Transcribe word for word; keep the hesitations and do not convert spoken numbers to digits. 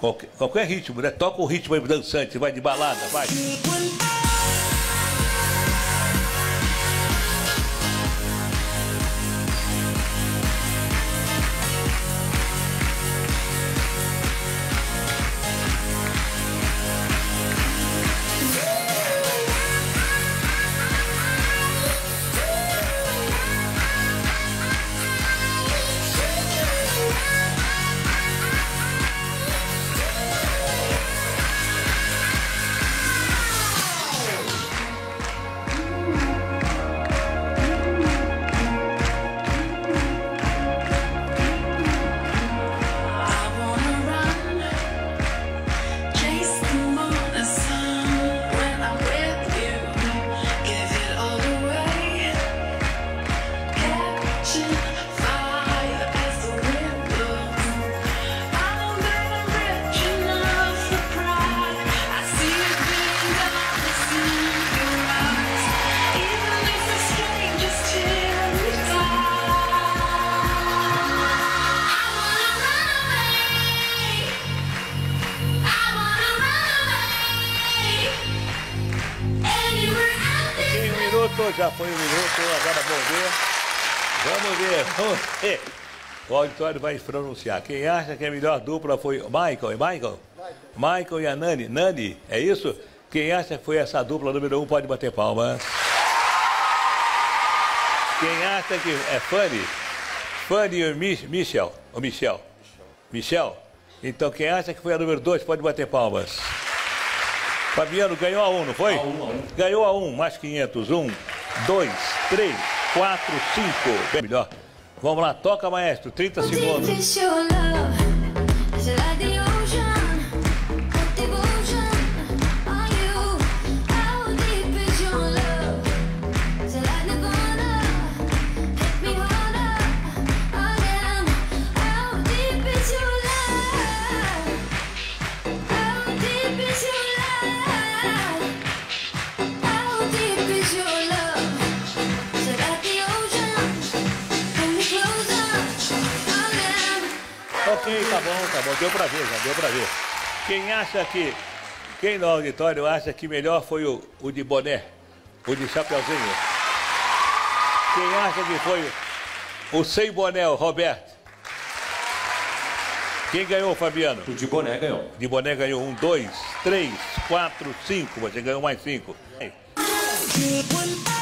Qualquer, qualquer ritmo, né? Toca o ritmo aí dançante, vai de balada, vai. Já foi um minuto, agora vamos ver. Vamos ver, vamos ver. O auditório vai pronunciar. Quem acha que a melhor dupla foi o Michael, é Michael? Michael e a Nani. Nani, é isso? Quem acha que foi essa dupla número um pode bater palmas. Quem acha que é Fanny? Fanny e o Michel. O Michel. Michel. Então quem acha que foi a número dois pode bater palmas. Fabiano ganhou a um, não foi? A um, a um. Ganhou a um, mais quinhentos. Um, dois, três, quatro, cinco. Bem melhor. Vamos lá, toca, maestro. trinta segundos. Ok, tá bom, tá bom. Deu pra ver, já deu pra ver. Quem acha que... Quem no auditório acha que melhor foi o, o de boné, o de chapeuzinho? Quem acha que foi o sem boné, o Roberto? Quem ganhou, Fabiano? O de boné ganhou. De boné ganhou um, dois, três, quatro, cinco. Você ganhou mais cinco. Aí.